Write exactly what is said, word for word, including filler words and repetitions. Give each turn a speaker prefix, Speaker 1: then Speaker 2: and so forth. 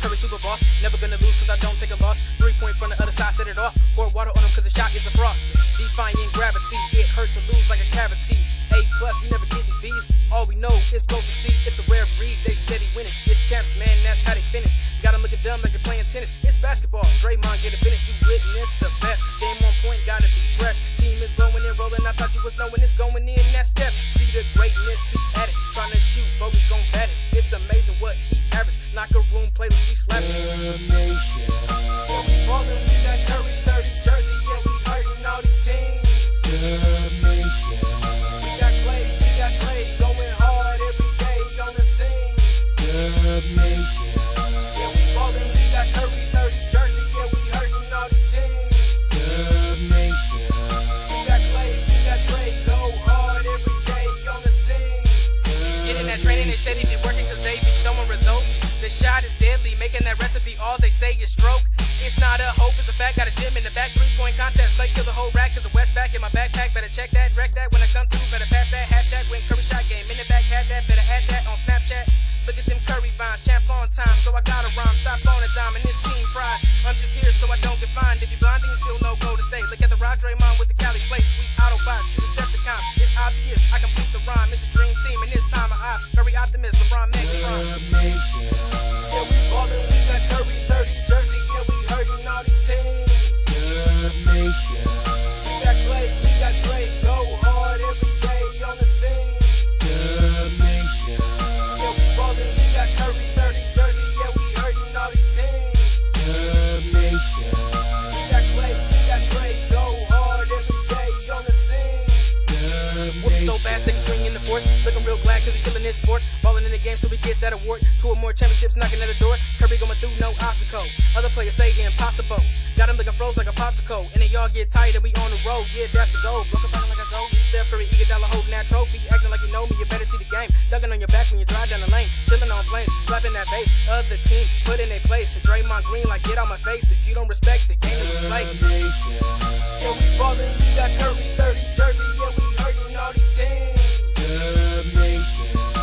Speaker 1: Curry super boss, never gonna lose cause I don't take a loss. Three point from the other side, set it off. Pour water on him cause the shot is the frost. Defying gravity, it hurt to lose like a cavity. A plus, we never get any B's. All we know is go succeed. It's a rare breed, they steady winning. It's champs, man, that's how they finish. Got them looking dumb like they're playing tennis. It's basketball, Draymond get a finish. You witness the best. Game on point, gotta be fresh. Team is going in, rolling. I thought you was knowing it's going in that step. See the greatness, see at it. Trying to shoot, but we gon' bat it. It's amazing what he averaged. Locker room playlist, we slap it.
Speaker 2: Nation.
Speaker 1: Yeah, we ballin', we got Curry thirty jersey. Yeah, we hurting all these teams.
Speaker 2: Nation.
Speaker 1: We got Clay, we got Clay. Going hard every day on the scene.
Speaker 2: Nation.
Speaker 1: Yeah, we ballin', we got Curry thirty jersey. Yeah, we hurting all these teams.
Speaker 2: Nation.
Speaker 1: We got Clay, we got Clay. Go hard every day on the scene. Getting that training, they steady be working cause they be showing results. The shot is deadly, making that recipe all they say is stroke. It's not a hope, it's a fact. Got a gym in the back, three-point contest. Like kill the whole rack, cause the West back in my backpack. Better check that, direct that when I come through. Better pass that, hashtag win Curry shot game. In the back, had that, better add that on Snapchat. Look at them Curry vines, champ on time. So I gotta rhyme, stop on a dime, and this team pride. I'm just here so I don't get fined. If you blind, then you still know go to state. Look at the Rod Draymond with the Cali place. We Autobots, you Decepticons. It's obvious, I complete the rhyme. It's a dream team, and this time I Curry optimist, LeBron Megatron.
Speaker 2: Nation.
Speaker 1: Yeah, we ballin', we got Curry thirty jersey. Yeah, we hurting all these teams.
Speaker 2: Nation.
Speaker 1: We got Clay, we got Clay. Go hard every day on the scene.
Speaker 2: Nation.
Speaker 1: Yeah, we ballin', we got Curry thirty jersey. Yeah, we hurting all these teams.
Speaker 2: Nation.
Speaker 1: We got Clay, we got Clay. Go hard every day on the scene. Whooping so bad, second string in the fourth. Looking real glad cause he's killing this sport. Ballin' in the game so we get that award. Two or more championships knocking at the door. Curry going through no obstacle. Other players say impossible. Got him looking froze like a popsicle. And they all get tired and we on the road. Yeah, that's the goal. Broke up like a goal. Steph Curry, Iguodala holding that trophy. Acting like you know me, you better see the game. Ducking on your back when you drive down the lane. Chilling on planes, slapping that bass. Other team, put in their place. Draymond Green like get out my face. If you don't respect the game that we play.
Speaker 2: Nation.
Speaker 1: Yeah, we ballin', we got Curry thirty jersey. Yeah, we hurting all these teams.
Speaker 2: Nation.